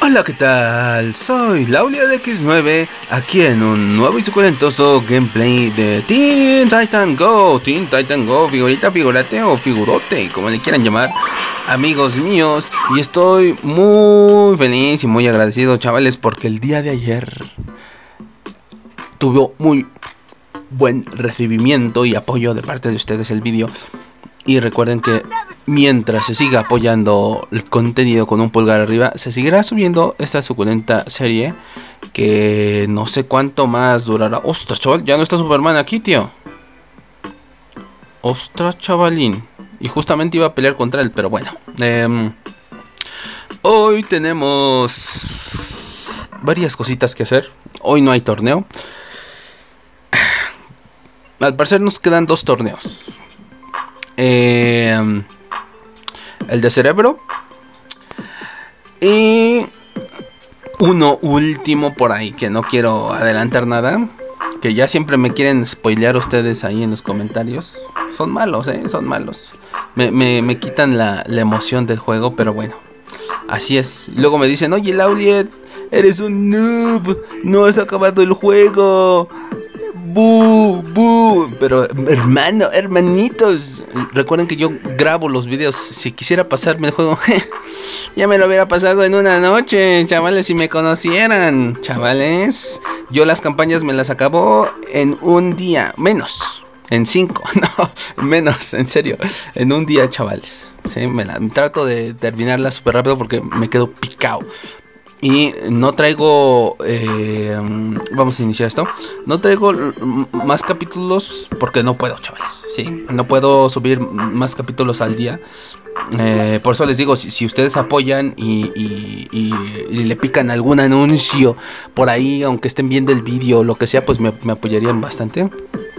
Hola, ¿qué tal? Soy Laulia de X9, aquí en un nuevo y suculentoso gameplay de Teen Titan Go. Teen Titan Go, figurita, figurate o figurote, como le quieran llamar, amigos míos. Y estoy muy feliz y muy agradecido, chavales, porque el día de ayer tuvo muy buen recibimiento y apoyo de parte de ustedes el vídeo. Y recuerden que mientras se siga apoyando el contenido con un pulgar arriba, se seguirá subiendo esta suculenta serie que no sé cuánto más durará. Ostras, chaval, ya no está Superman aquí, tío. Ostras, chavalín. Y justamente iba a pelear contra él, pero bueno. Hoy tenemos varias cositas que hacer. Hoy no hay torneo. Al parecer nos quedan dos torneos. El de cerebro y uno último por ahí que no quiero adelantar nada, que ya siempre me quieren spoilear ustedes ahí en los comentarios. Son malos, son malos. Me quitan la emoción del juego, pero bueno, así es. Luego me dicen: oye, Lauliet, eres un noob, no has acabado el juego. ¡Bu! ¡Bu! Pero hermanitos, recuerden que yo grabo los videos. Si quisiera pasarme el juego, ya me lo hubiera pasado en una noche, chavales, si me conocieran. Chavales, yo las campañas me las acabo en un día, menos, en 5, no, menos, en serio, en un día, chavales. Sí, trato de terminarla súper rápido porque me quedo picado. Y no traigo, vamos a iniciar esto. No traigo más capítulos porque no puedo, chavales. Sí, no puedo subir más capítulos al día. Por eso les digo, si ustedes apoyan y le pican algún anuncio por ahí, aunque estén viendo el vídeo o lo que sea, pues me apoyarían bastante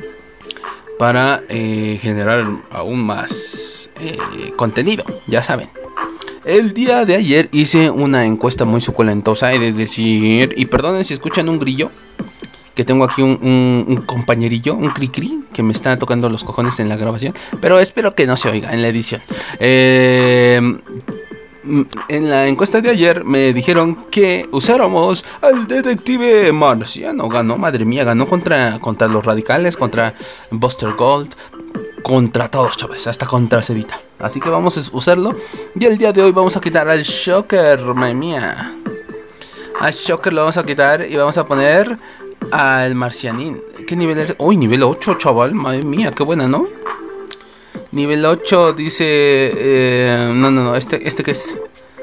para generar aún más contenido, ya saben. El día de ayer hice una encuesta muy suculentosa, he de decir, y perdonen si escuchan un grillo, que tengo aquí un compañerillo, un cri-cri, que me está tocando los cojones en la grabación, pero espero que no se oiga en la edición. En la encuesta de ayer me dijeron que usáramos al detective marciano. Ganó, madre mía, ganó contra los radicales, contra Buster Gold, contra todos, chavales, hasta contra Cevita. Así que vamos a usarlo. Y el día de hoy vamos a quitar al Shocker, madre mía. Al Shocker lo vamos a quitar y vamos a poner al Marcianín. ¿Qué nivel es? Uy, nivel 8, chaval, madre mía, qué buena, ¿no? Nivel 8 dice... no, este que es...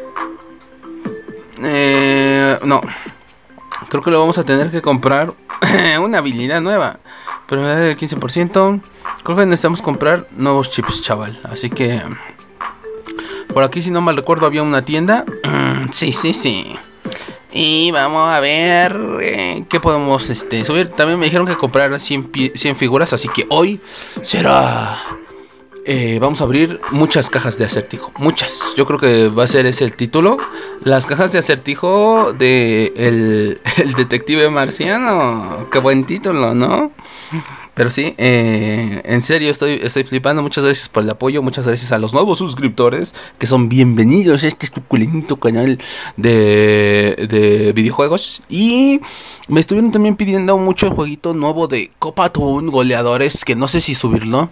no. Creo que lo vamos a tener que comprar una habilidad nueva. Pero me da el 15%. Creo que necesitamos comprar nuevos chips, chaval. Así que... por aquí, si no mal recuerdo, había una tienda. Sí. Y vamos a ver qué podemos subir. También me dijeron que comprar 100 figuras. Así que hoy será... vamos a abrir muchas cajas de acertijo. Muchas. Yo creo que va a ser ese el título. Las cajas de acertijo de el detective marciano. Qué buen título, ¿no? Pero sí, en serio estoy flipando. Muchas gracias por el apoyo. Muchas gracias a los nuevos suscriptores que son bienvenidos a este suculento canal de videojuegos. Y me estuvieron también pidiendo mucho el jueguito nuevo de Copa Toon Goleadores, que no sé si subirlo.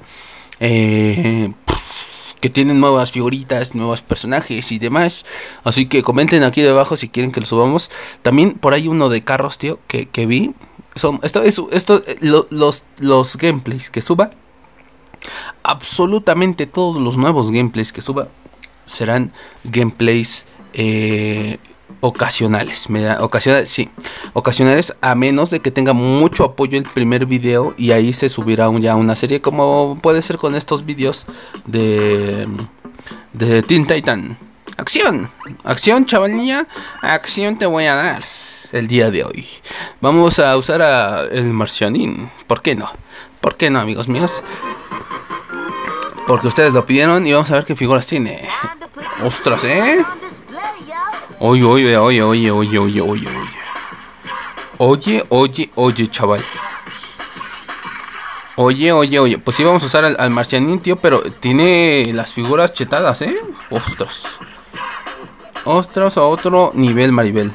Que tienen nuevas figuritas, nuevos personajes y demás. Así que comenten aquí debajo si quieren que lo subamos. También por ahí uno de carros, tío, que vi. Los gameplays que suba, absolutamente todos los nuevos gameplays que suba serán gameplays ocasionales. Ocasionales, a menos de que tenga mucho apoyo el primer video, y ahí se subirá ya una serie, como puede ser con estos vídeos de Teen Titan. Acción, chavalilla, acción te voy a dar. El día de hoy vamos a usar a el Marcianín. ¿Por qué no? ¿Por qué no, amigos míos? Porque ustedes lo pidieron y vamos a ver qué figuras tiene. Ostras, Oye, chaval. Oye. Pues sí, vamos a usar al Marcianín, tío, pero tiene las figuras chetadas, Ostras. Ostras, a otro nivel Maribel.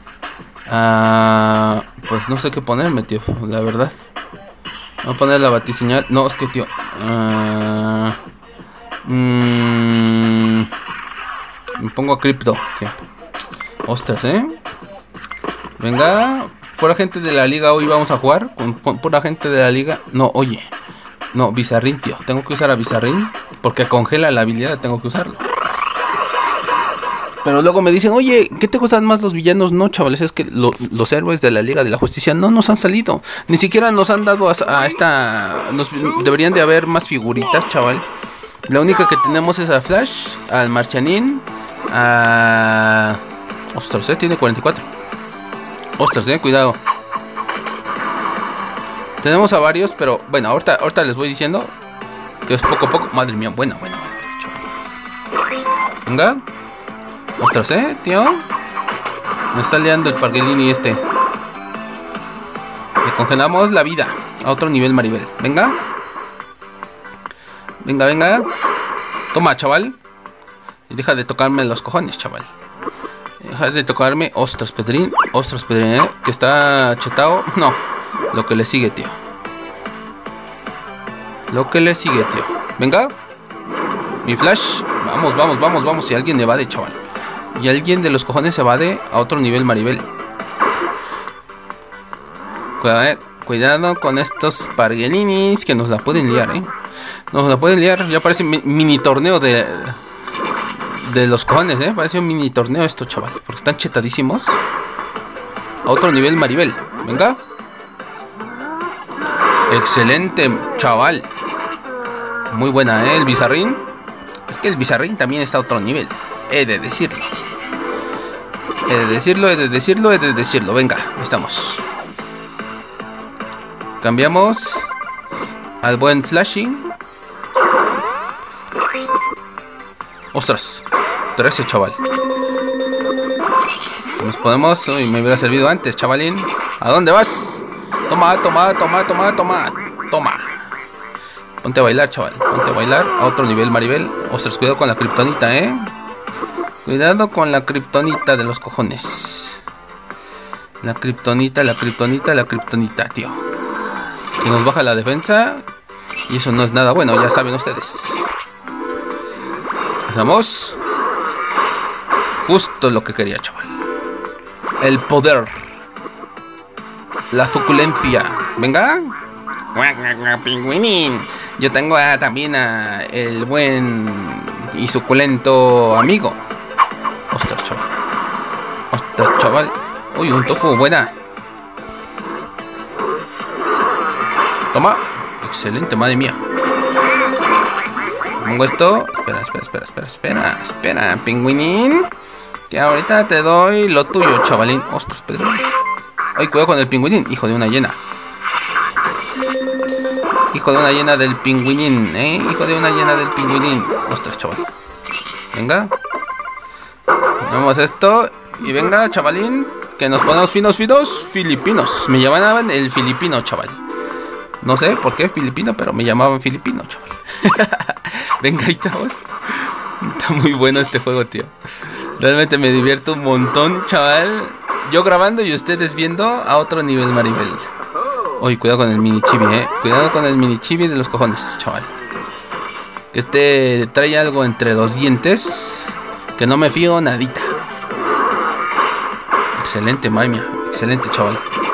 Pues no sé qué ponerme, tío, la verdad. Voy a poner la batiseñal. No, es que, tío. Me pongo a cripto, tío. Ostras, Venga. Pura gente de la liga hoy vamos a jugar. Con pura gente de la liga. No, oye. No, Bizarrín, tío. Tengo que usar a Bizarrín. Porque congela la habilidad, tengo que usarlo. Pero luego me dicen, oye, ¿qué te gustan más los villanos? No, chavales, es que los héroes de la Liga de la Justicia no nos han salido. Ni siquiera nos han dado a esta... deberían de haber más figuritas, chaval. La única que tenemos es a Flash, al Marcianín, a... Ostras, tiene 44. Ostras, cuidado. Tenemos a varios, pero bueno, ahorita les voy diciendo que es poco a poco. Madre mía, bueno. Venga. Ostras, tío. Me está liando el Pargelini este. Le congelamos la vida a otro nivel Maribel. Venga. Venga. Toma, chaval. Y deja de tocarme los cojones, chaval. Deja de tocarme. Ostras, Pedrín, que está chetado. No. Lo que le sigue, tío. Venga. Mi Flash. Vamos. Si alguien evade, chaval. Y alguien de los cojones se evade a otro nivel Maribel. Cuidado con estos Pargelinis que nos la pueden liar, Ya parece mini torneo de los cojones, Parece un mini torneo esto, chaval. Porque están chetadísimos. A otro nivel Maribel. Venga. Excelente, chaval. Muy buena, el Bizarrín. Es que el Bizarrín también está a otro nivel. He de decirlo. Venga, estamos. Cambiamos al buen Flashing. Ostras, 13, chaval. Nos podemos... Uy, me hubiera servido antes, chavalín. ¿A dónde vas? Toma. Ponte a bailar, chaval. A otro nivel Maribel. Ostras, cuidado con la kriptonita, Cuidado con la kriptonita de los cojones. La kriptonita, tío. Que nos baja la defensa. Y eso no es nada bueno, ya saben ustedes. Vamos. Justo lo que quería, chaval. El poder. La suculencia. Venga. Pingüinín. Yo tengo también a el buen y suculento amigo. Ostras, chaval. Uy, un tofu, buena. Toma. Excelente, madre mía. Pongo esto. Espera, pingüinín. Que ahorita te doy lo tuyo, chavalín. Ostras, Pedro. Ay, cuidado con el pingüinín. Hijo de una hiena. Del pingüinín. Ostras, chaval. Venga. Vamos esto. Y venga, chavalín. Que nos ponemos finos filipinos. Me llamaban el filipino, chaval. No sé por qué filipino, pero me llamaban filipino, chaval. Venga, ahí estamos. Está muy bueno este juego, tío. Realmente me divierto un montón, chaval. Yo grabando y ustedes viendo a otro nivel Maribel. Uy, cuidado con el mini chibi, Cuidado con el mini chibi de los cojones, chaval. Que este trae algo entre los dientes. Que no me fío nadita. Excelente, madre mía. Excelente, chaval.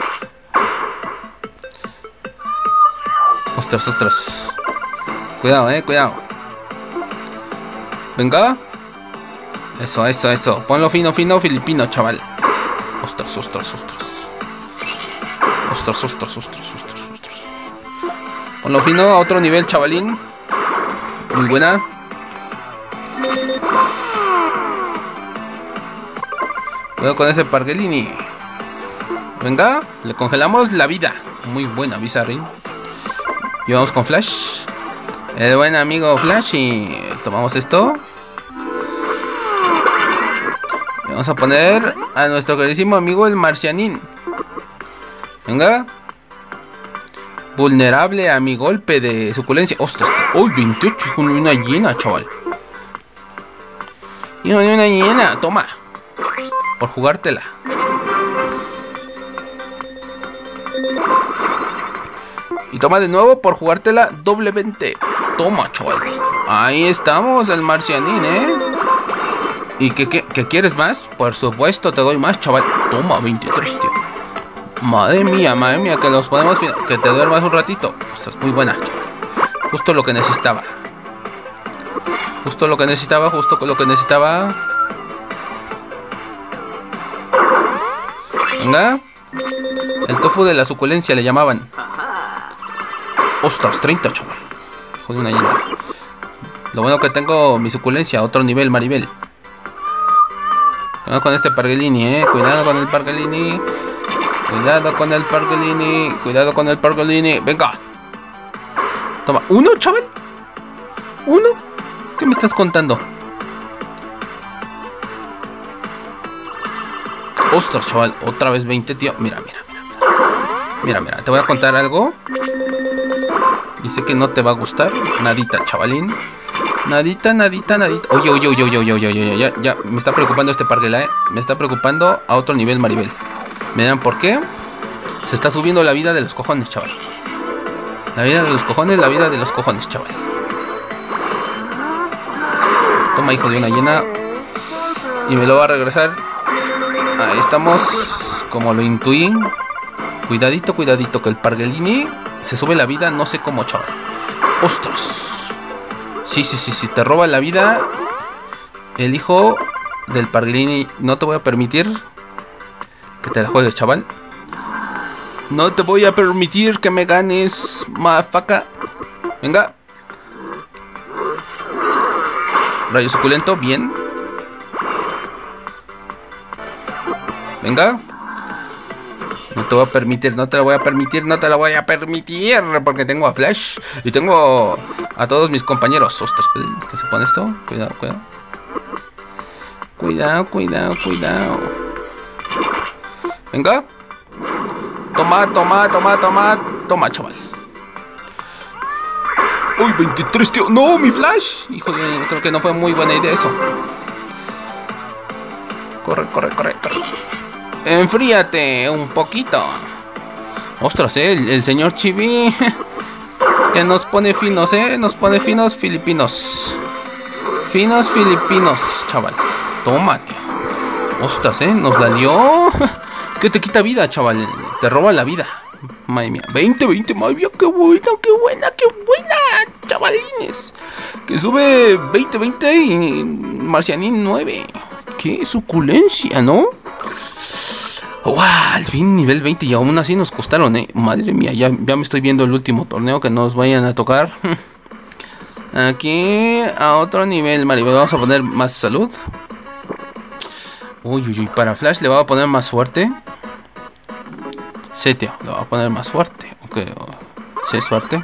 Ostras. Cuidado, cuidado. Venga. Eso. Ponlo fino, filipino, chaval. Ostras. Ponlo fino a otro nivel, chavalín. Muy buena. Cuidado con ese Pargelini. Venga, le congelamos la vida. Muy buena, Bizarrín. Y vamos con Flash. El buen amigo Flash. Y tomamos esto. Y vamos a poner a nuestro queridísimo amigo el Marcianín. Venga. Vulnerable a mi golpe de suculencia. Ostras. Uy, 28. Hijo de una hiena, chaval. Hijo de una hiena. Toma. por jugártela. Y toma de nuevo por jugártela doble 20. Toma, chaval. Ahí estamos, el Marcianín, ¿Y qué quieres más? Por supuesto, te doy más, chaval. Toma, 23, tío. Madre mía, que nos podemos... Que te duermas un ratito. Ostras, muy buena, chaval. Justo lo que necesitaba. Justo lo que necesitaba. Venga. El tofu de la suculencia le llamaban. Ostras, 30, chaval. Joder, una llena. Lo bueno que tengo mi suculencia, otro nivel, Maribel. Cuidado con este Pargelini, Cuidado con el Pargelini. Cuidado con el Pargelini. Venga. Toma. ¿Uno, chaval? ¿Uno? ¿Qué me estás contando? Ostras, chaval. Otra vez 20, tío. Mira. Te voy a contar algo. Y sé que no te va a gustar. Nadita, chavalín. Nadita. Oye. Ya. Me está preocupando este Parguela, Me está preocupando a otro nivel, Maribel. ¿Me dan por qué? Se está subiendo la vida de los cojones, chaval. La vida de los cojones, chaval. Toma, hijo de una llena. Y me lo va a regresar. Ahí estamos. Como lo intuí. Cuidadito, que el Pargelini se sube la vida, no sé cómo, chaval. ¡Ostras! Sí, te roba la vida el hijo del Pargelini. No te voy a permitir que te la juegues, chaval. No te voy a permitir que me ganes, mafaca. Venga. Rayo suculento, bien. Venga. No te voy a permitir, no te lo voy a permitir, porque tengo a Flash y tengo a todos mis compañeros. Ostras, ¿qué se pone esto? Cuidado. Venga. Toma, chaval. Uy, 23, tío. No, mi Flash. Hijo de... Creo que no fue muy buena idea eso. Corre. Enfríate un poquito. Ostras, el señor Chibi. Que nos pone finos, Nos pone finos filipinos. Finos filipinos, chaval. Toma, tío. Ostras, nos la dio. Es que te quita vida, chaval. Te roba la vida. Madre mía. 20, madre mía. Qué buena, chavalines. Que sube 20 y Marcianín 9. Qué suculencia, ¿no? ¡Wow! Al fin nivel 20 y aún así nos costaron, Madre mía, ya me estoy viendo el último torneo que nos vayan a tocar. Aquí a otro nivel, Maribel. Vamos a poner más salud. Uy. Para Flash le voy a poner más fuerte. Sí, tío, le voy a poner más fuerte. Ok, sí, suerte.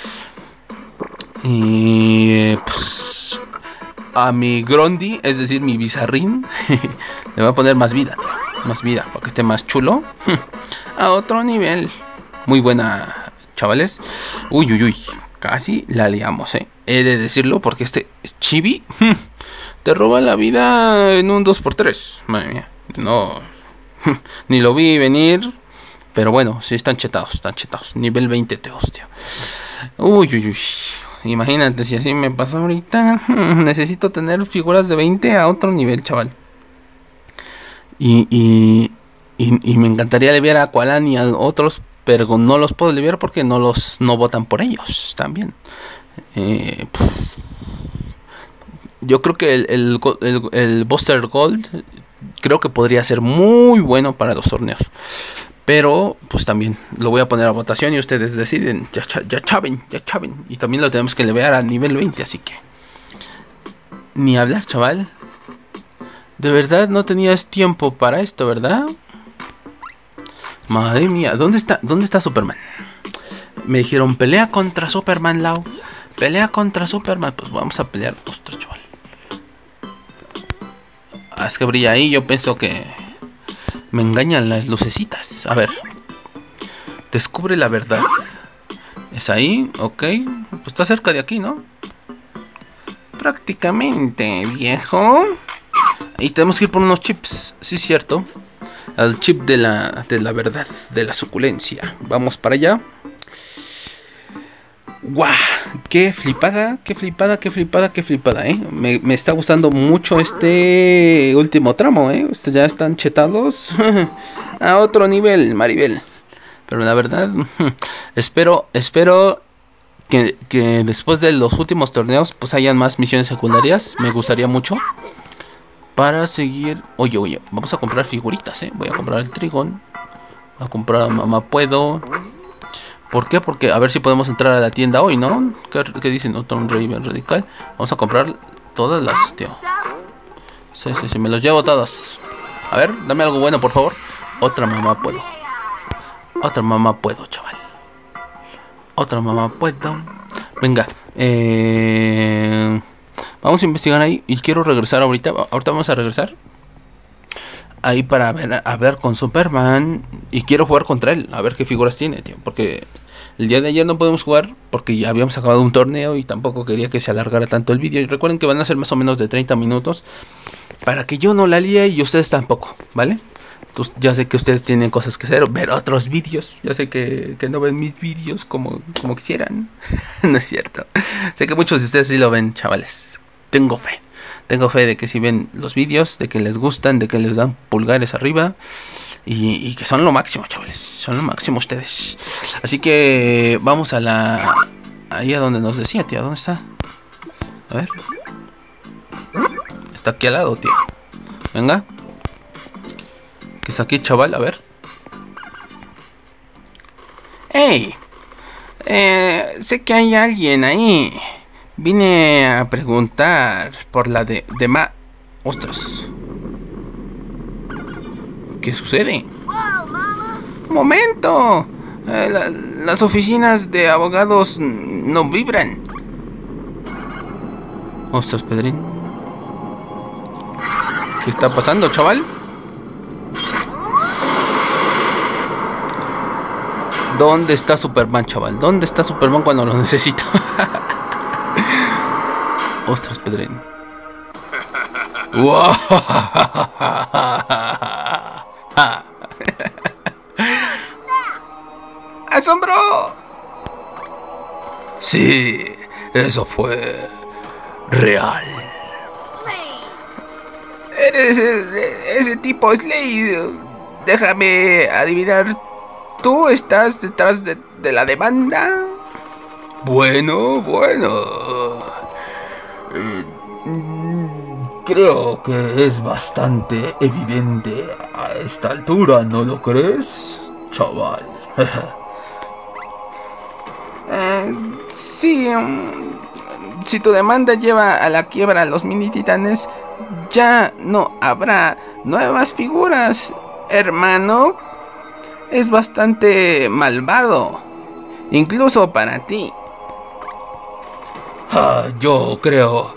Y pues a mi Grondi, es decir, mi Bizarrín, le voy a poner más vida, tío. Más vida, para que esté más chulo. A otro nivel. Muy buena, chavales. Uy. Casi la liamos, He de decirlo porque este Chibi te roba la vida en un 2x3. Madre mía. No. Ni lo vi venir. Pero bueno, sí están chetados. Nivel 20, te hostia. Uy. Imagínate si así me pasó ahorita. Necesito tener figuras de 20 a otro nivel, chaval. Y me encantaría aliviar a Aqualan y a otros, pero no los puedo aliviar porque no votan por ellos también. Yo creo que el Buster Gold creo que podría ser muy bueno para los torneos. Pero pues también lo voy a poner a votación y ustedes deciden. Ya chaven. Y también lo tenemos que aliviar a nivel 20, así que ni hablar, chaval. De verdad no tenías tiempo para esto, ¿verdad? Madre mía, ¿dónde está Superman? Me dijeron, pelea contra Superman, Lau. Pelea contra Superman. Pues vamos a pelear. Ostras, chaval. Es que brilla ahí, yo pienso que me engañan las lucecitas. A ver. Descubre la verdad. ¿Es ahí? Ok. Pues está cerca de aquí, ¿no? Prácticamente, viejo. Y tenemos que ir por unos chips, sí, cierto. Al chip de la verdad, de la suculencia. Vamos para allá. ¡Guau! ¡Qué flipada, qué flipada, qué flipada, qué flipada, Me está gustando mucho este último tramo, Ya están chetados a otro nivel, Maribel. Pero la verdad, espero que después de los últimos torneos, pues hayan más misiones secundarias. Me gustaría mucho. Para seguir... Oye, vamos a comprar figuritas, Voy a comprar el Trigón. Voy a comprar a Mamá Puedo. ¿Por qué? Porque a ver si podemos entrar a la tienda hoy, ¿no? ¿Qué dicen? Otro Raven Radical. Vamos a comprar todas las, tío. Sí, me los llevo todos. A ver, dame algo bueno, por favor. Otra Mamá Puedo. Otra Mamá Puedo, chaval. Otra Mamá Puedo. Venga. Vamos a investigar ahí. Y quiero regresar ahorita. Ahorita vamos a regresar ahí para ver con Superman. Y quiero jugar contra él. A ver qué figuras tiene, tío. Porque el día de ayer no podemos jugar porque ya habíamos acabado un torneo y tampoco quería que se alargara tanto el vídeo. Y recuerden que van a ser más o menos de 30 minutos. Para que yo no la líe y ustedes tampoco, ¿vale? Entonces, ya sé que ustedes tienen cosas que hacer, ver otros vídeos. Ya sé que no ven mis vídeos como quisieran. No es cierto. Sé que muchos de ustedes sí lo ven, chavales. Tengo fe. Tengo fe de que si ven los vídeos, de que les gustan, de que les dan pulgares arriba. Y que son lo máximo, chavales. Son lo máximo ustedes. Así que vamos a la... Ahí a donde nos decía, tío. ¿Dónde está? A ver. Está aquí al lado, tío. Venga. ¿Qué está aquí, chaval? A ver. ¡Ey! Sé que hay alguien ahí. Vine a preguntar por la de ¡Ostras! ¿Qué sucede? ¡Un momento! Las oficinas de abogados no vibran. ¡Ostras, Pedrín! ¿Qué está pasando, chaval? ¿Dónde está Superman, chaval? ¿Dónde está Superman cuando lo necesito? Ostras, Pedrín. ¡Asombro! Sí, eso fue real. Eres ese tipo Slade. Déjame adivinar. ¿Tú estás detrás de la demanda? Bueno. Creo que es bastante evidente a esta altura, ¿no lo crees, chaval? Sí. Si tu demanda lleva a la quiebra a los mini titanes, ya no habrá nuevas figuras, hermano. Es bastante malvado, incluso para ti. Yo creo...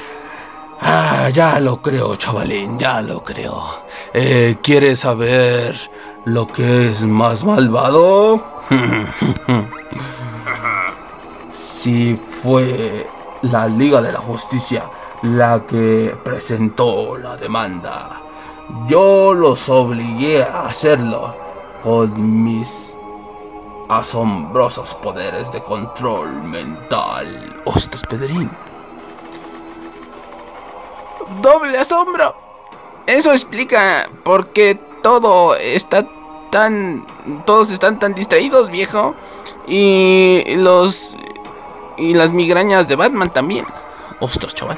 ya lo creo, chavalín, ya lo creo. ¿Quieres saber lo que es más malvado? Si fue la Liga de la Justicia la que presentó la demanda, yo los obligué a hacerlo con mis asombrosos poderes de control mental. ¡Ostras, Pedrín! ¡Doble asombro! Eso explica por qué todos están tan distraídos, viejo. Y las migrañas de Batman también. ¡Ostras, chaval!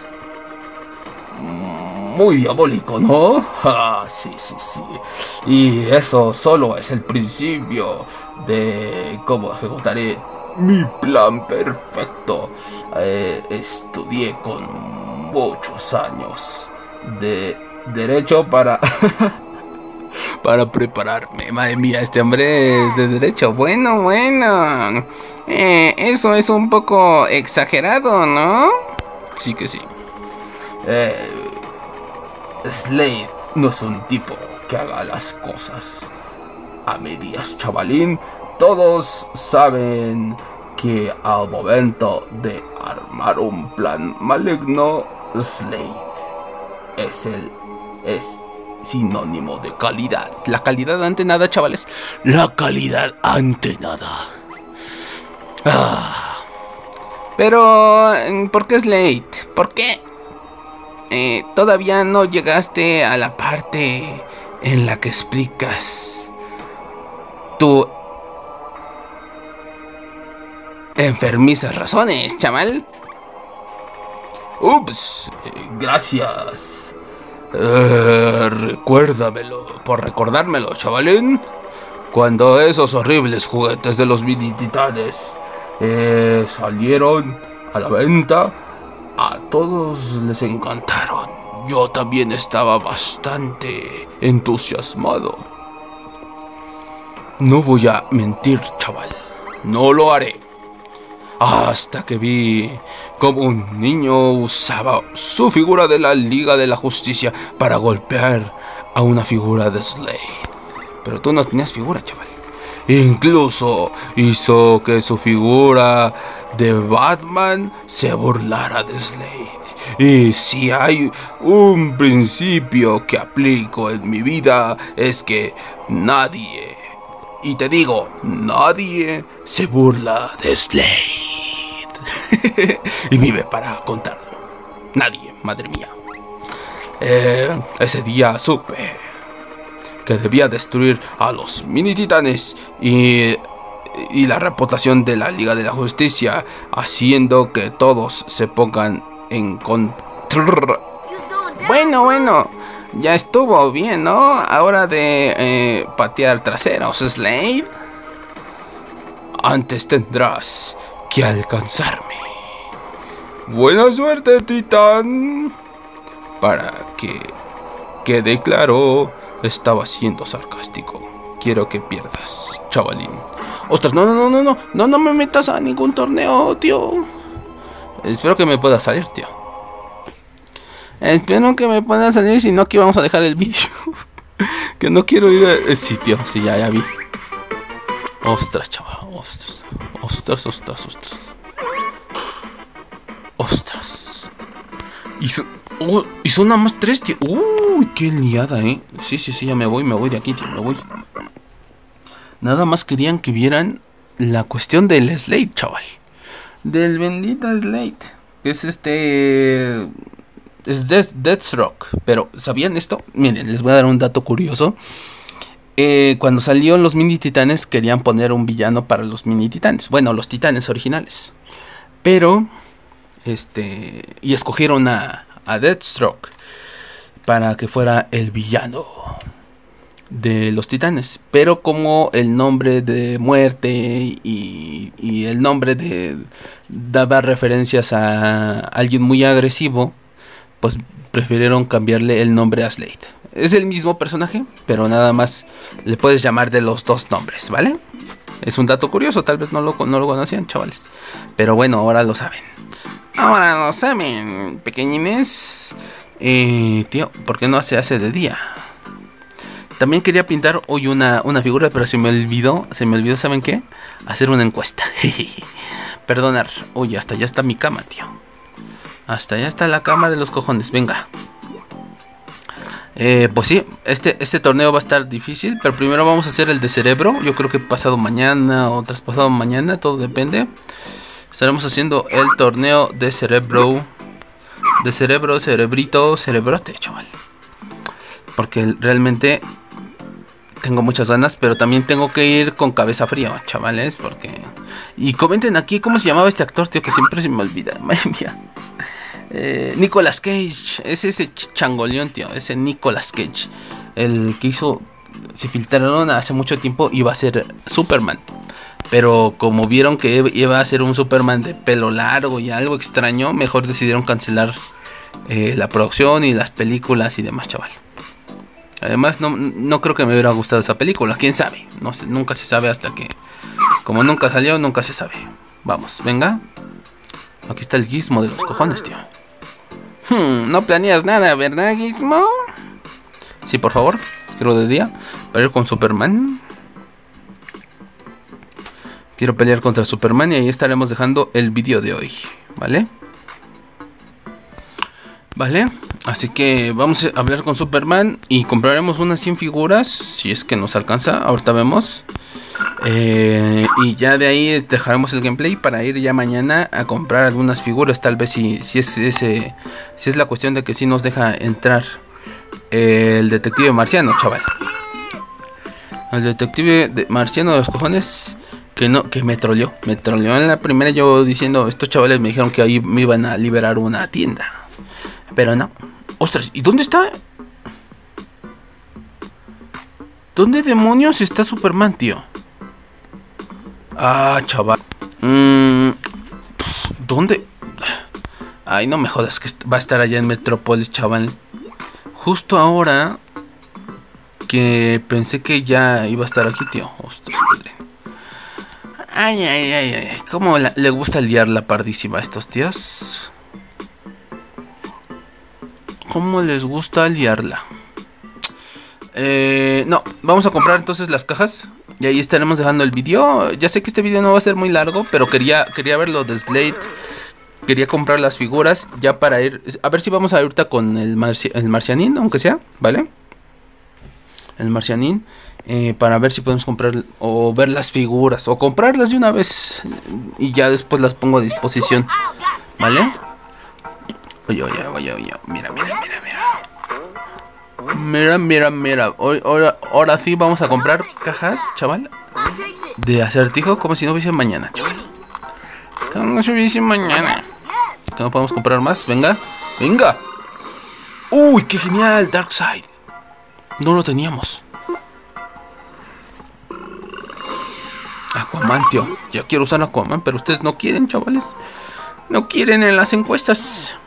Muy diabólico, ¿no? Sí. Y eso solo es el principio de cómo ejecutaré mi plan perfecto. Estudié con muchos años de derecho para prepararme. Madre mía, este hombre es de derecho. Bueno. Eso es un poco exagerado, ¿no? Sí que sí. Slade no es un tipo que haga las cosas a medias, chavalín. Todos saben que al momento de armar un plan maligno, Slade es el es sinónimo de calidad. La calidad ante nada, chavales. La calidad ante nada. Pero, ¿por qué Slate? ¿Por qué? Todavía no llegaste a la parte en la que explicas tu enfermizas razones, chaval. Ups, gracias. Recuérdamelo, por recordármelo, chavalín. Cuando esos horribles juguetes de los mini titanes salieron a la venta, a todos les encantaron. Yo también estaba bastante entusiasmado. No voy a mentir, chaval. No lo haré. Hasta que vi cómo un niño usaba su figura de la Liga de la Justicia para golpear a una figura de Slade. Pero tú no tenías figura, chaval. Incluso hizo que su figura de Batman se burlara de Slade. Y si hay un principio que aplico en mi vida, es que nadie, y te digo, nadie se burla de Slade. Y vive para contarlo. Nadie, madre mía. Ese día supe que debía destruir a los mini titanes y la reputación de la Liga de la Justicia, haciendo que todos se pongan en contra. Bueno, ya estuvo bien, ¿no? Ahora de patear traseros, Slade. Antes tendrás que alcanzarme. Buena suerte, titán. Para que quede claro, estaba siendo sarcástico. Quiero que pierdas, chavalín. Ostras, no me metas a ningún torneo, tío. Espero que me pueda salir, tío. Espero que me pueda salir, si no aquí vamos a dejar el vídeo. Que no quiero ir a... Sí, tío, sí, ya vi. Ostras, chaval, ostras. Y son nada más 3, tío. Uy, qué liada, Sí, ya me voy de aquí, tío, me voy. Nada más querían que vieran la cuestión del Slade, chaval. Del bendito Slade. Es Deathstroke. Pero, ¿sabían esto? Miren, les voy a dar un dato curioso. Cuando salieron los mini titanes, querían poner un villano para los mini titanes. Bueno, los titanes originales. Pero, y escogieron a Deathstroke para que fuera el villano de los titanes. Pero como el nombre de muerte y el nombre daba referencias a alguien muy agresivo, pues prefirieron cambiarle el nombre a Slade. Es el mismo personaje, pero nada más le puedes llamar de los dos nombres, ¿vale? Es un dato curioso, tal vez no lo conocían, chavales. Pero bueno, ahora lo saben. Ahora lo saben, pequeñines. Tío, ¿por qué no se hace de día? También quería pintar hoy una figura, pero se me olvidó, ¿saben qué? Hacer una encuesta. Perdonar. Oye, hasta allá está mi cama, tío. Hasta allá está la cama de los cojones, venga. Pues sí, este torneo va a estar difícil, pero primero vamos a hacer el de cerebro. Yo creo que pasado mañana o traspasado mañana, todo depende. Estaremos haciendo el torneo de cerebro. De cerebro, cerebrito, cerebrote, chaval. Porque realmente tengo muchas ganas, pero también tengo que ir con cabeza fría, chavales, porque... Y comenten aquí cómo se llamaba este actor, tío, que siempre se me olvida. Madre mía. Nicolas Cage, es ese changoleón, tío, ese Nicolas Cage, el que hizo, se filtraron hace mucho tiempo, iba a ser Superman, pero como vieron que iba a ser un Superman de pelo largo y algo extraño, mejor decidieron cancelar la producción y las películas y demás, chaval. Además no creo que me hubiera gustado esa película, quién sabe, no sé, nunca se sabe hasta que, como nunca salió, nunca se sabe. Vamos, venga. Aquí está el Gizmo de los cojones, tío. No planeas nada, ¿verdad, Gizmo? Sí, por favor. Quiero de día. Para ir con Superman. Quiero pelear contra Superman y ahí estaremos dejando el vídeo de hoy. ¿Vale? ¿Vale? Así que vamos a hablar con Superman y compraremos unas 100 figuras, si es que nos alcanza, ahorita vemos. Y ya de ahí dejaremos el gameplay para ir ya mañana a comprar algunas figuras, tal vez si es la cuestión de que si nos deja entrar el detective marciano, chaval. El detective marciano de los cojones que me troleó en la primera, yo diciendo, estos chavales me dijeron que ahí me iban a liberar una tienda. Pero no. Ostras, ¿y dónde está? ¿Dónde demonios está Superman, tío? Ah, chaval. ¿Dónde? Ay, no me jodas que va a estar allá en Metrópolis, chaval. Justo ahora que pensé que ya iba a estar aquí, tío. Ostras, madre. Ay. ¿Cómo le gusta liar la pardísima a estos tíos? ¿Cómo les gusta liarla? No, vamos a comprar entonces las cajas. Y ahí estaremos dejando el vídeo. Ya sé que este vídeo no va a ser muy largo, pero quería verlo de Slade. Quería comprar las figuras ya para ir. A ver si vamos a ir ahorita con el marcianín, aunque sea, ¿vale? El marcianín. Para ver si podemos comprar o ver las figuras. O comprarlas de una vez. Y ya después las pongo a disposición, ¿vale? Oye. Mira. Ahora sí vamos a comprar cajas, chaval. De acertijo como si no hubiese mañana, chaval. Como si hubiese mañana. Que no podemos comprar más. Venga. Uy, qué genial, Darkseid. No lo teníamos. Aquaman, tío. Yo quiero usar Aquaman, pero ustedes no quieren, chavales. No quieren en las encuestas.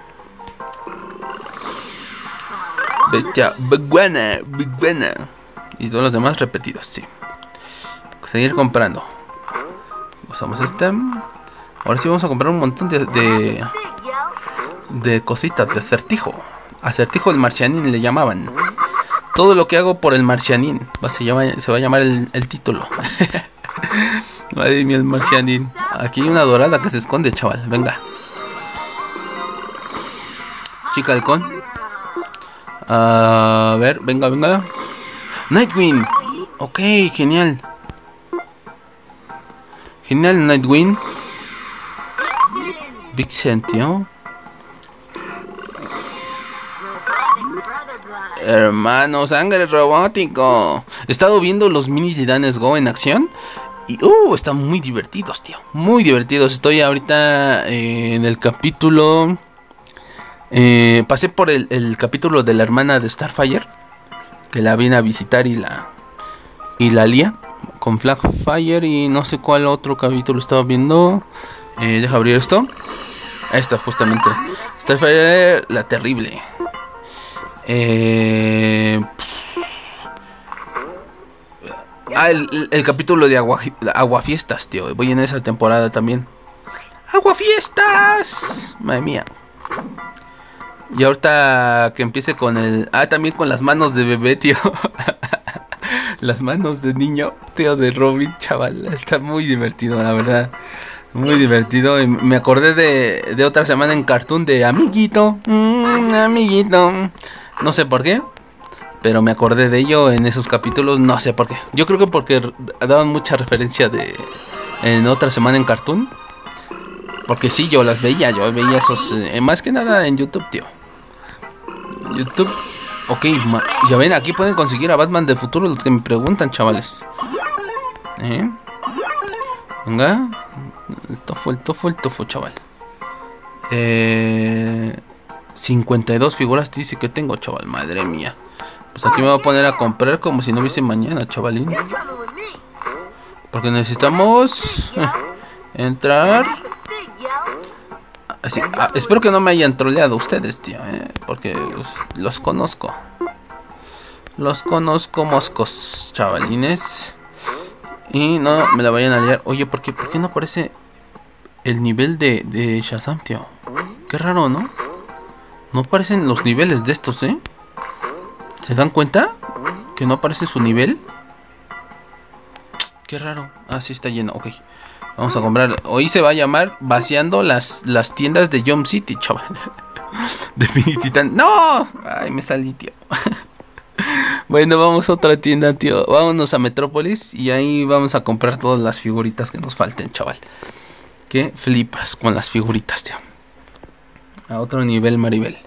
Bestia, Big buena. Y todos los demás repetidos, sí. Seguir comprando. Usamos esta. Ahora sí vamos a comprar un montón de cositas, de acertijo. Acertijo del marcianín le llamaban. Todo lo que hago por el marcianín. Se va a llamar el título. Madre mía, el marcianín. Aquí hay una dorada que se esconde, chaval. Venga. Chica halcón. A ver, venga. Nightwing. Ok, genial. Nightwing. Vixen, tío. Hermano, sangre robótico. He estado viendo los mini titanes Go en acción. Y están muy divertidos, tío. Muy divertidos. Estoy ahorita en el capítulo. Pasé por el capítulo de la hermana de Starfire, que la viene a visitar y la lía con Flagfire. Y no sé cuál otro capítulo estaba viendo. Deja abrir esto. Esta justamente. Starfire, la terrible. El capítulo de Aguafiestas, tío. Voy en esa temporada también. ¡Aguafiestas! Madre mía. Y ahorita que empiece con también con las manos de bebé, tío. Las manos de niño, tío, de Robin, chaval. Está muy divertido, la verdad. Muy divertido. Y me acordé de otra semana en Cartoon de Amiguito. Amiguito. No sé por qué, pero me acordé de ello en esos capítulos. No sé por qué. Yo creo que porque daban mucha referencia en otra semana en Cartoon. Porque sí, yo veía esos. Más que nada en YouTube, tío. YouTube. Ok, ya ven, aquí pueden conseguir a Batman del futuro los que me preguntan, chavales. Venga. El tofo, chaval. 52 figuras dice que tengo, chaval. Madre mía. Pues aquí me voy a poner a comprar como si no hubiese mañana, chavalín. Porque necesitamos entrar. Así, espero que no me hayan troleado ustedes, tío, porque los conozco. Los conozco, moscos, chavalines. Y no me la vayan a liar. Oye, ¿por qué no aparece el nivel de Shazam, tío? Qué raro, ¿no? No aparecen los niveles de estos, ¿eh? ¿Se dan cuenta? Que no aparece su nivel. Qué raro. Ah, sí está lleno, ok. Vamos a comprar. Hoy se va a llamar vaciando las tiendas de Jump City, chaval. De mini titán. ¡No! Ay, me salí, tío. Bueno, vamos a otra tienda, tío. Vámonos a Metrópolis y ahí vamos a comprar todas las figuritas que nos falten, chaval. Que flipas con las figuritas, tío. A otro nivel, Maribel.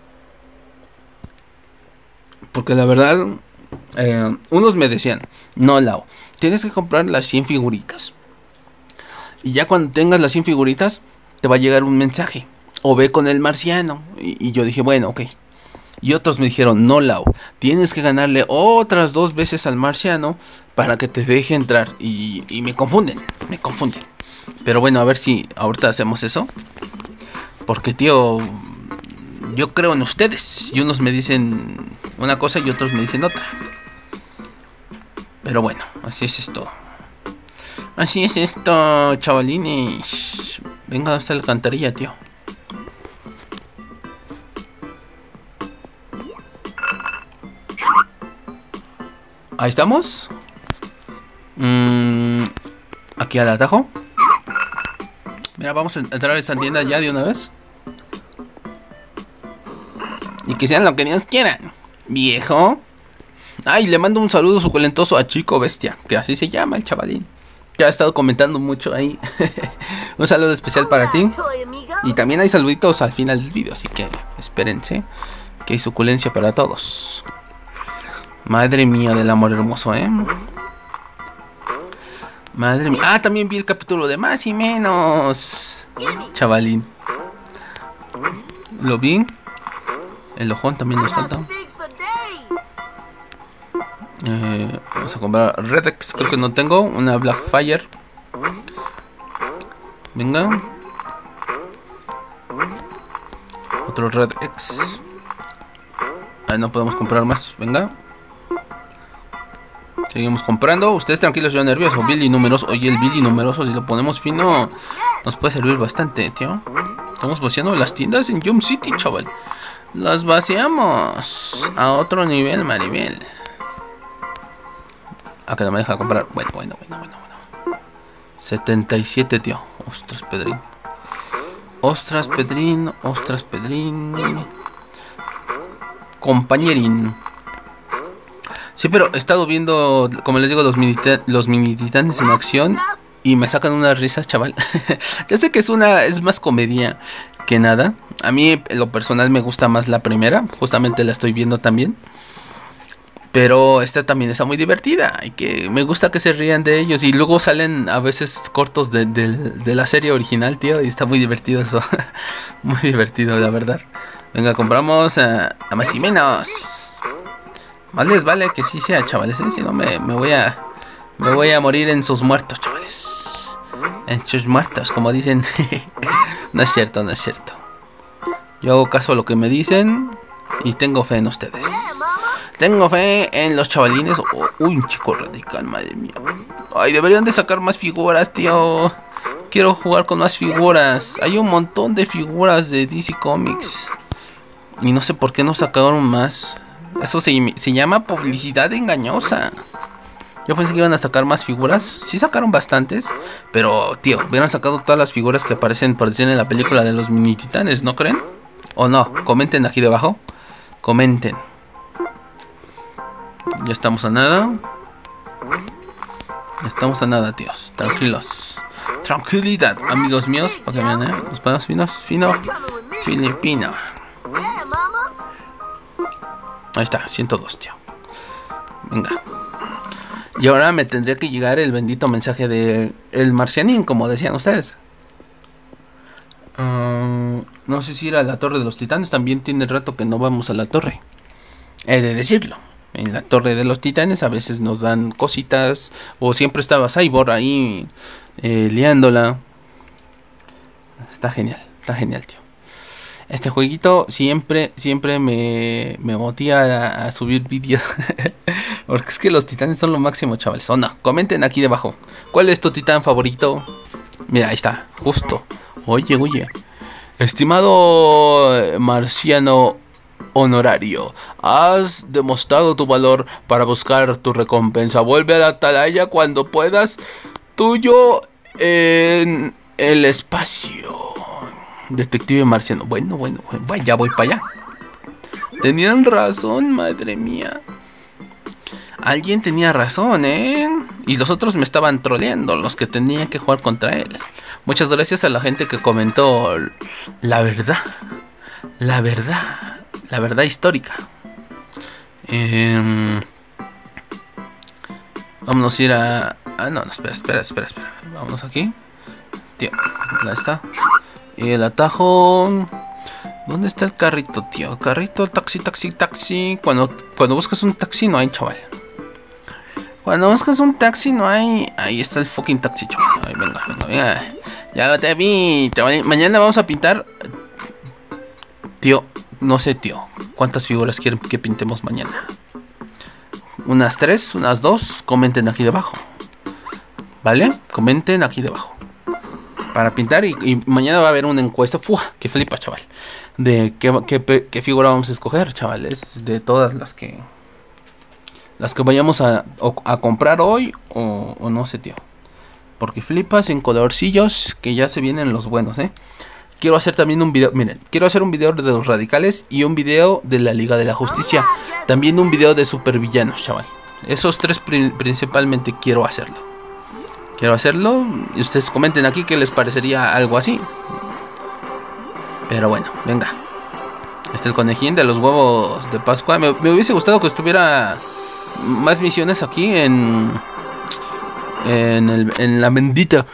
Porque la verdad, unos me decían, no, Lau, tienes que comprar las 100 figuritas. Y ya cuando tengas las 100 figuritas, te va a llegar un mensaje. O ve con el marciano. Y yo dije, bueno, ok. Y otros me dijeron, no, Lau, tienes que ganarle otras 2 veces al marciano para que te deje entrar. Y me confunden, me confunden. Pero bueno, a ver si ahorita hacemos eso. Porque, tío, yo creo en ustedes. Y unos me dicen una cosa y otros me dicen otra. Pero bueno, así es esto. Así es esto, chavalines. Venga hasta la alcantarilla, tío. Ahí estamos. Aquí al atajo. Mira, vamos a entrar a esta tienda ya de una vez. Y que sean lo que Dios quiera, viejo. Ay, le mando un saludo suculentoso a Chico Bestia, que así se llama el chavalín. Que ha estado comentando mucho ahí. Un saludo especial para ti. Y también hay saluditos al final del video, así que espérense, que hay suculencia para todos. Madre mía del amor hermoso, Madre mía. Ah, también vi el capítulo de Más y Menos, chavalín. Lo vi. El ojón también nos falta. Vamos a comprar Red X, creo que no tengo. Una Blackfire. Venga. Otro Red X. Ahí no podemos comprar más, venga. Seguimos comprando. Ustedes tranquilos, yo nervioso. Billy numeroso. Oye, el Billy numeroso, si lo ponemos fino, nos puede servir bastante, tío. Estamos vaciando las tiendas en Jump City, chaval. Las vaciamos a otro nivel, Maribel. Acá no me deja comprar. Bueno. 77, tío. Ostras, Pedrín. Ostras, Pedrín. Compañerín. Sí, pero he estado viendo, como les digo, los mini titanes en acción. Y me sacan una risa, chaval. Ya sé que es más comedia que nada. A mí, en lo personal, me gusta más la primera. Justamente la estoy viendo también. Pero esta también está muy divertida. Y que me gusta que se rían de ellos. Y luego salen a veces cortos de la serie original, tío. Y está muy divertido eso. Muy divertido, la verdad. Venga, compramos a Más y Menos. Más les vale que sí sea, chavales. Si no me voy a morir en sus muertos, chavales. En sus muertos, como dicen. No es cierto, no es cierto. Yo hago caso a lo que me dicen. Y tengo fe en ustedes. Tengo fe en los chavalines. Uy, un chico radical, madre mía. Ay, deberían de sacar más figuras, tío. Quiero jugar con más figuras. Hay un montón de figuras de DC Comics. Y no sé por qué no sacaron más. Eso se llama publicidad engañosa. Yo pensé que iban a sacar más figuras. Sí sacaron bastantes. Pero, tío, hubieran sacado todas las figuras que aparecen en la película de los mini titanes, ¿no creen? ¿O no? Comenten aquí debajo. Comenten. Ya estamos a nada. Ya estamos a nada, tíos. Tranquilos. Tranquilidad, amigos míos. Para que vean, los panos fino. Filipino. Ahí está, 102, tío. Venga. Y ahora me tendría que llegar el bendito mensaje de el marcianín, como decían ustedes. No sé si ir a la Torre de los Titanes. También tiene rato que no vamos a la torre. He de decirlo. En la Torre de los Titanes a veces nos dan cositas. O siempre estaba Cyborg ahí liándola. Está genial, tío. Este jueguito siempre me motiva a subir vídeos. Porque es que los titanes son lo máximo, chavales. O no, comenten aquí debajo. ¿Cuál es tu titán favorito? Mira, ahí está, justo. Oye. Estimado marciano honorario, has demostrado tu valor para buscar tu recompensa. Vuelve a la atalaya cuando puedas. Tuyo en el espacio. Detective marciano. Bueno, ya voy para allá. Tenían razón, madre mía. Alguien tenía razón, ¿eh? Y los otros me estaban troleando, los que tenían que jugar contra él. Muchas gracias a la gente que comentó la verdad. La verdad histórica. Vámonos a ir a... Ah, no, espera. Vámonos aquí. Tío, ahí está. Y el atajo... ¿Dónde está el carrito, tío? Carrito, taxi. Cuando buscas un taxi no hay, chaval. Cuando buscas un taxi no hay... Ahí está el fucking taxi, chaval. Ay, venga. Ya te vi, chaval. Mañana vamos a pintar... Tío, no sé, tío. ¿Cuántas figuras quieren que pintemos mañana? Unas 3, unas 2. Comenten aquí debajo. ¿Vale? Comenten aquí debajo. Para pintar y mañana va a haber una encuesta. ¡Fua! Que flipa, chaval. De qué figura vamos a escoger, chavales. De todas las que vayamos a comprar hoy o no sé, tío. Porque flipas en colorcillos que ya se vienen los buenos, Quiero hacer también un video, miren, quiero hacer un video de los radicales y un video de la Liga de la Justicia. También un video de supervillanos, chaval. Esos 3 principalmente quiero hacerlo. Y ustedes comenten aquí qué les parecería algo así. Pero bueno, venga. Este es el conejín de los huevos de Pascua. Me hubiese gustado que estuviera más misiones aquí en la bendita.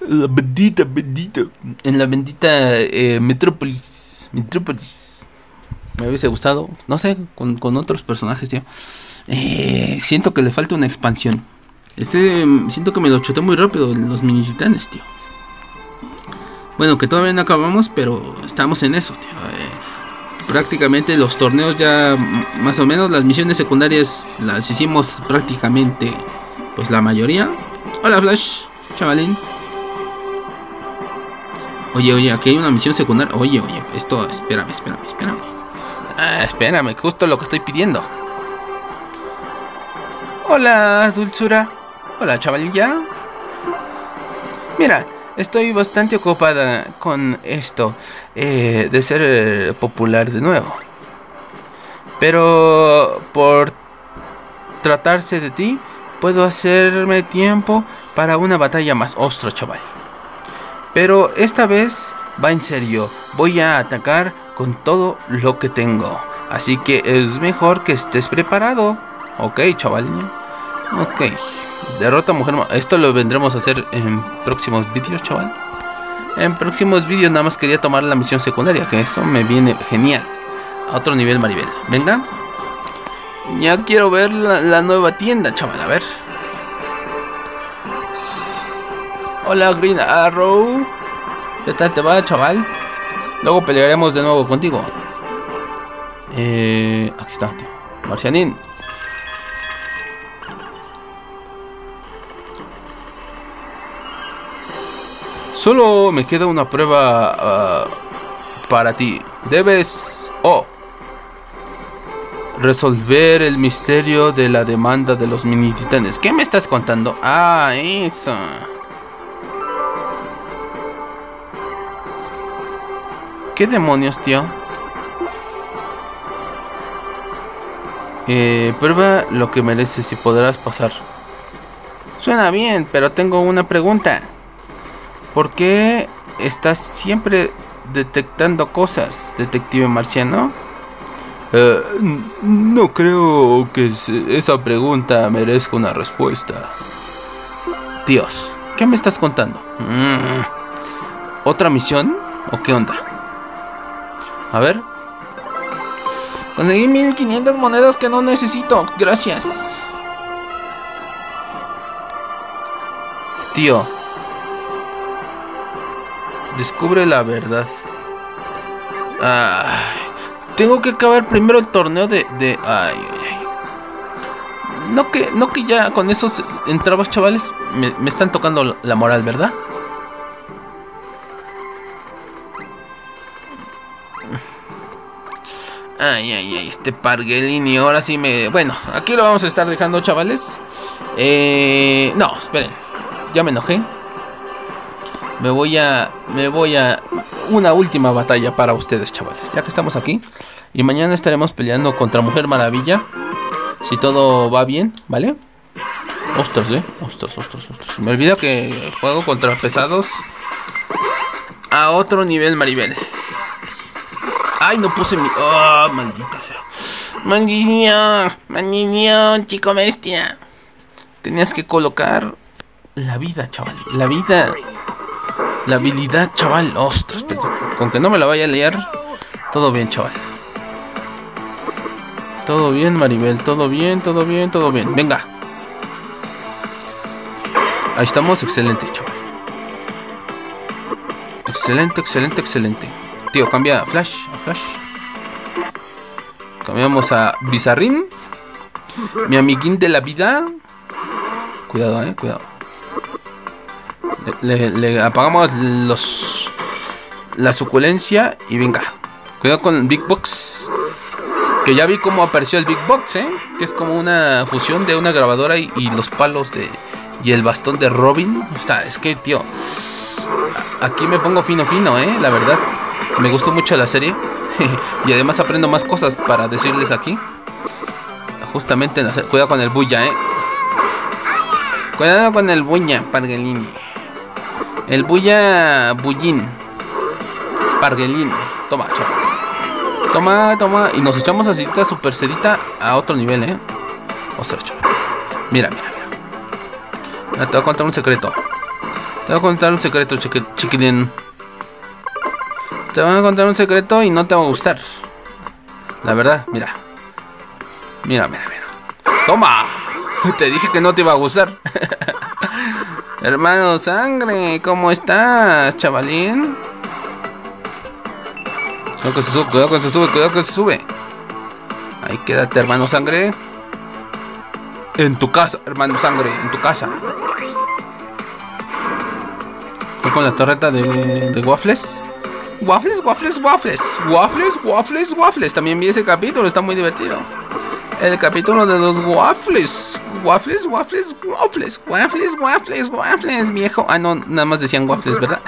En la bendita Metrópolis. Me hubiese gustado. No sé, con otros personajes, tío. Siento que le falta una expansión. Siento que me lo choté muy rápido en los mini titanes, tío. Bueno, que todavía no acabamos, pero estamos en eso, tío. Prácticamente los torneos ya, más o menos, las misiones secundarias las hicimos prácticamente, pues la mayoría. Hola, Flash, chavalín. Oye, aquí hay una misión secundaria. Oye, esto, espérame. Espérame, justo lo que estoy pidiendo. Hola, dulzura. Hola, chavalilla. Mira, estoy bastante ocupada con esto de ser popular de nuevo. Pero por tratarse de ti, puedo hacerme tiempo para una batalla más. Ostras, chaval. Pero esta vez va en serio. Voy a atacar con todo lo que tengo. Así que es mejor que estés preparado. Ok, chaval. Ok. Derrota a mujer. Esto lo vendremos a hacer en próximos vídeos, chaval. En próximos vídeos nada más quería tomar la misión secundaria, que eso me viene genial. A otro nivel, Maribel. Venga. Ya quiero ver la nueva tienda, chaval. A ver. Hola, Green Arrow. ¿Qué tal te va, chaval? Luego pelearemos de nuevo contigo. Aquí está, tío. Marcianín. Solo me queda una prueba para ti. Debes resolver el misterio de la demanda de los mini titanes. ¿Qué me estás contando? Ah, eso. ¿Qué demonios, tío? Prueba lo que mereces y podrás pasar. Suena bien, pero tengo una pregunta. ¿Por qué estás siempre detectando cosas, detective marciano? No creo que esa pregunta merezca una respuesta. Dios, ¿qué me estás contando? ¿Otra misión? ¿O qué onda? A ver. Conseguí 1500 monedas que no necesito. Gracias. Tío. Descubre la verdad. Tengo que acabar primero el torneo de... No que ya con esos entrabas, chavales. Me están tocando la moral, ¿verdad? Este Pargelini, ahora sí me... Bueno, aquí lo vamos a estar dejando, chavales. No, esperen. Ya me enojé. Me voy a una última batalla para ustedes, chavales. Ya que estamos aquí. Y mañana estaremos peleando contra Mujer Maravilla. Si todo va bien, ¿vale? Ostras, ostras. Me olvido que juego contra pesados a otro nivel, Maribel. Ay, no puse mi... Oh, maldita sea. Maldición, chico bestia. Tenías que colocar la vida, chaval. La vida. La habilidad, chaval. Ostras, con que no me la vaya a liar. Todo bien, chaval. Todo bien, Maribel. Todo bien. Venga. Ahí estamos. Excelente, chaval. Excelente. Tío, cambia a Flash. Cambiamos a Bizarrín. Mi amiguín de la vida. Cuidado, cuidado. Le apagamos la suculencia y venga. Cuidado con el Big Box. Que ya vi cómo apareció el Big Box, que es como una fusión de una grabadora y los palos y el bastón de Robin. Es que, tío, aquí me pongo fino, la verdad. Me gustó mucho la serie. Y además aprendo más cosas para decirles aquí. Justamente, cuidado con el bulla, Cuidado con el bulla, Pargelini. El bulla bullín. Pargelín. Toma, chaval. Toma. Y nos echamos así super sedita a otro nivel, Ostras, chaval. Mira. Te voy a contar un secreto. Chiquilín. Te voy a contar un secreto y no te va a gustar. La verdad, mira. Toma. Te dije que no te iba a gustar. Hermano Sangre, ¿cómo estás, chavalín? Cuidado que se sube. Ahí quédate, hermano Sangre. En tu casa, hermano Sangre, en tu casa. Voy con la torreta de waffles. Waffles. También vi ese capítulo, está muy divertido. El capítulo de los waffles. Waffles, viejo. Ah, no, nada más decían waffles, ¿verdad?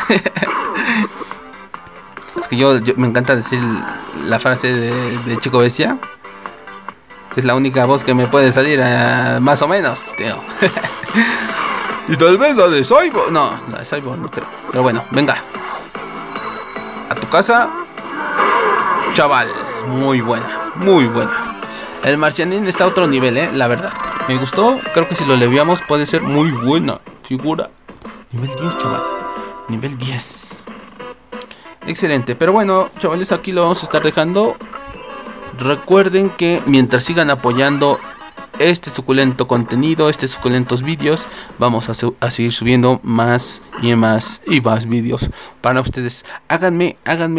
Es que yo me encanta decir la frase de Chico Bestia. Que es la única voz que me puede salir, más o menos, tío. Y tal vez la de Cyborg. No, la de Cyborg no creo. Pero bueno, venga. A tu casa, chaval. Muy buena. El Marcianín está a otro nivel, la verdad. Me gustó. Creo que si lo leviamos puede ser muy buena figura. Nivel 10, chaval. Nivel 10. Excelente. Pero bueno, chavales, aquí lo vamos a estar dejando. Recuerden que mientras sigan apoyando este suculento contenido, estos suculentos vídeos, vamos a seguir subiendo más vídeos para ustedes. Háganme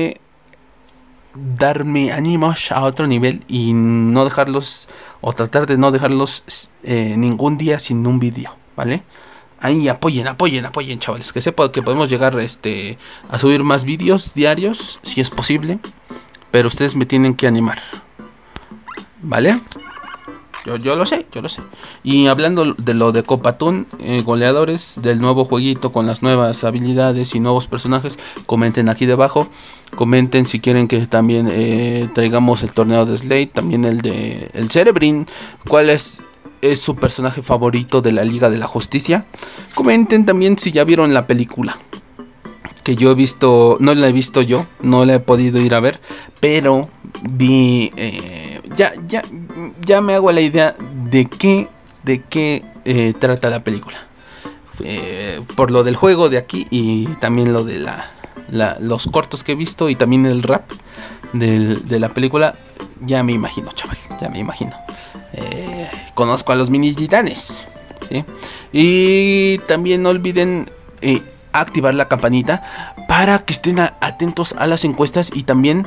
darme ánimos a otro nivel y no dejarlos, o tratar de no dejarlos ningún día sin un vídeo, ¿vale? Ahí apoyen, chavales, que sepa que podemos llegar a subir más vídeos diarios, si es posible, pero ustedes me tienen que animar, ¿vale? Yo lo sé. Y hablando de lo de Copatún, goleadores del nuevo jueguito con las nuevas habilidades y nuevos personajes, comenten aquí debajo. Comenten si quieren que también traigamos el torneo de Slade, también el de el Cerebrin. ¿Cuál es su personaje favorito de la Liga de la Justicia? Comenten también si ya vieron la película, que yo he visto, no la he visto yo, no la he podido ir a ver, pero vi, ya me hago la idea de qué trata la película, por lo del juego de aquí y también lo de los cortos que he visto y también el rap de la película. Ya me imagino, chaval, conozco a los mini titanes, ¿sí? Y también no olviden activar la campanita para que estén atentos a las encuestas y también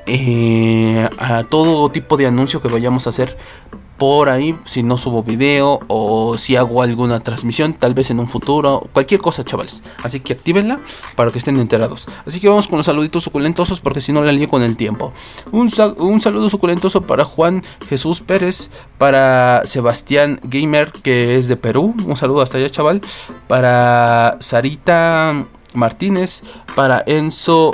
a todo tipo de anuncio que vayamos a hacer por ahí, si no subo video o si hago alguna transmisión, tal vez en un futuro, cualquier cosa, chavales. Así que actívenla para que estén enterados. Así que vamos con los saluditos suculentosos, porque si no la lío con el tiempo. Un saludo suculentoso para Juan Jesús Pérez, para Sebastián Gamer, que es de Perú. Un saludo hasta allá, chaval. Para Sarita Martínez, para Enzo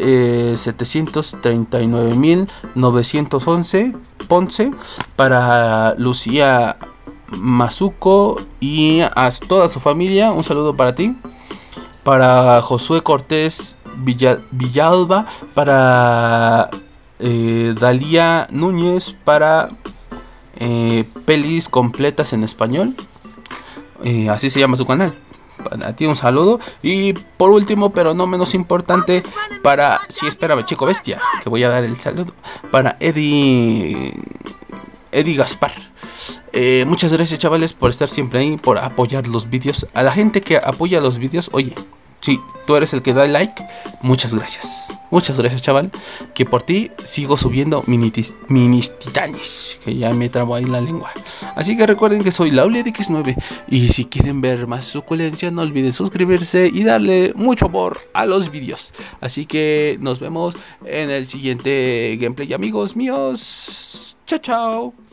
739.911 Ponce, para Lucía Mazuco y a toda su familia, un saludo para ti. Para Josué Cortés Villalba, para Dalía Núñez, para Pelis Completas en Español, así se llama su canal. Para ti un saludo. Y por último, pero no menos importante, para... Sí, espérame, Chico Bestia, que voy a dar el saludo. Para Eddie Gaspar. Muchas gracias, chavales, por estar siempre ahí, por apoyar los vídeos. A la gente que apoya los vídeos, oye, si tú eres el que da like, muchas gracias. Muchas gracias, chaval. Que por ti sigo subiendo minis titanes, que ya me trabo ahí la lengua. Así que recuerden que soy LauliedX9. Y si quieren ver más suculencia, no olviden suscribirse y darle mucho amor a los vídeos. Así que nos vemos en el siguiente gameplay, amigos míos. Chao, chao.